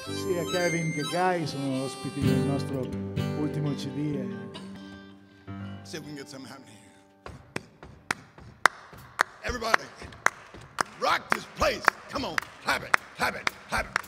sia Kevin che Guy sono ospiti del nostro ultimo CD. See if we can get something happening here. Everybody, rock this place. Come on, clap it, clap it, clap it.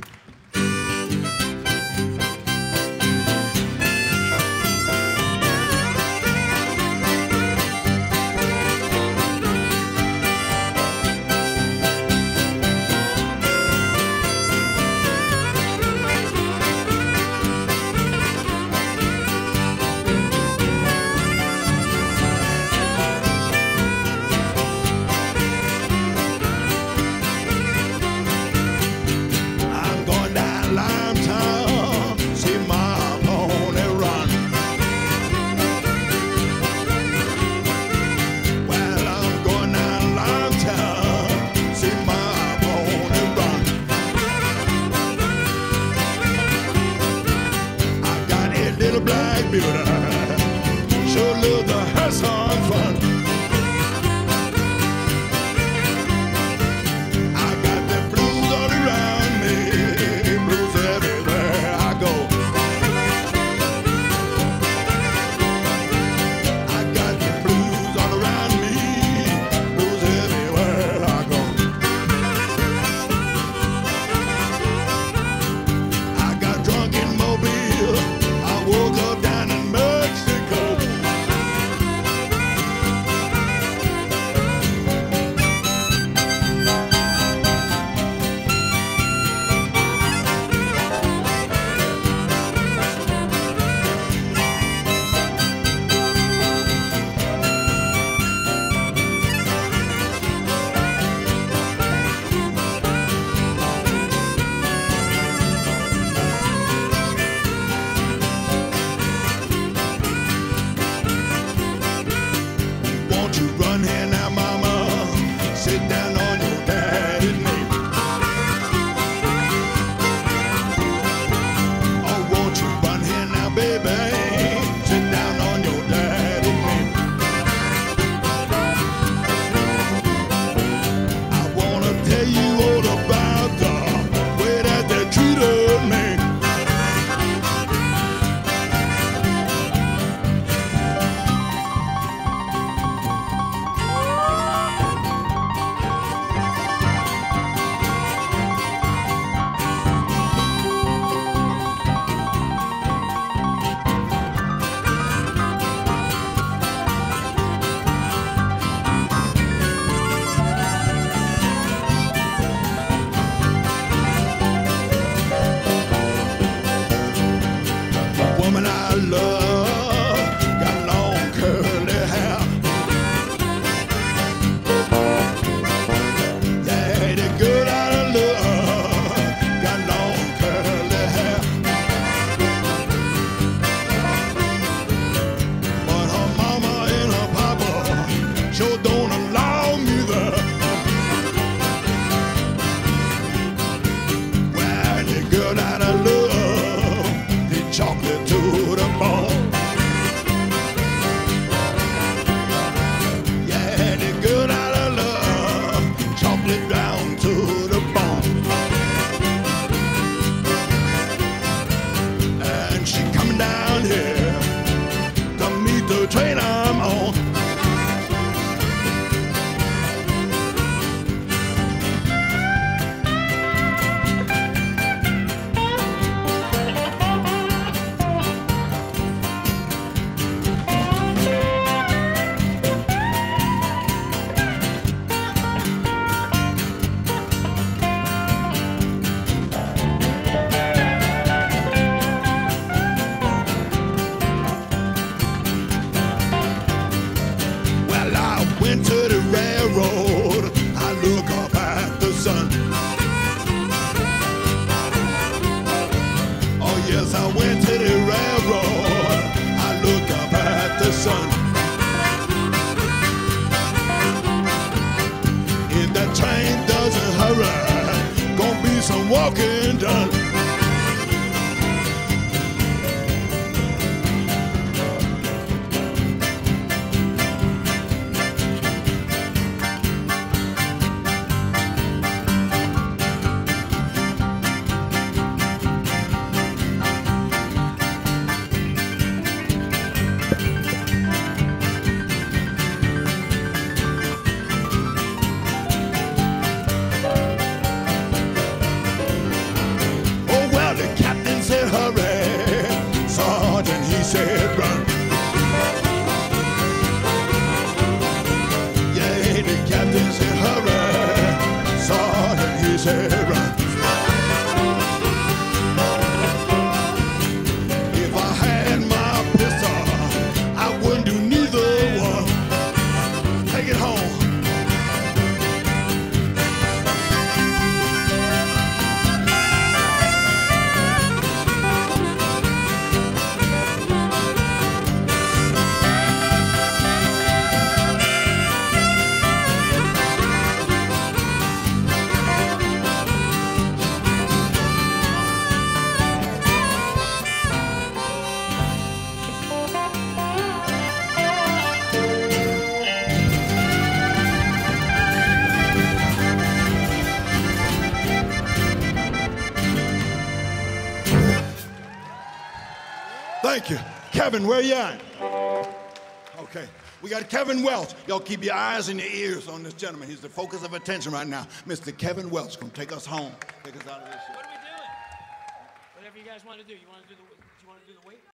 Sure love the house on fun. I got the blues all around me, blues everywhere I go. I got the blues all around me, blues everywhere I go. I got drunk in Mobile, I woke up down in Mexico. Won't you run here now, mama? Sit down on your daddy's knee. Oh, won't you run here now, baby? Sit down on your daddy's knee. I wanna tell you all about the way that they treated me. Woman I love got long curly hair. Yeah, the girl I love got long curly hair. But her mama and her papa sure don't allow me there. Well, the girl that I love, the chocolate to the bone. Yeah, the girl that I love, chocolate down to the bone. And she coming down here to meet the train I'm on. Well, I went to the railroad, I look up at the sun. Oh yes, I went to the railroad, I look up at the sun. If that train doesn't hurry, gonna be some walking done. Thank you. Kevin, where you at? Okay. We got Kevin Welch. Y'all keep your eyes and your ears on this gentleman. He's the focus of attention right now. Mr. Kevin Welch gonna take us home. Take us out of this shit. What are we doing? Whatever you guys want to do. You want to do the weight?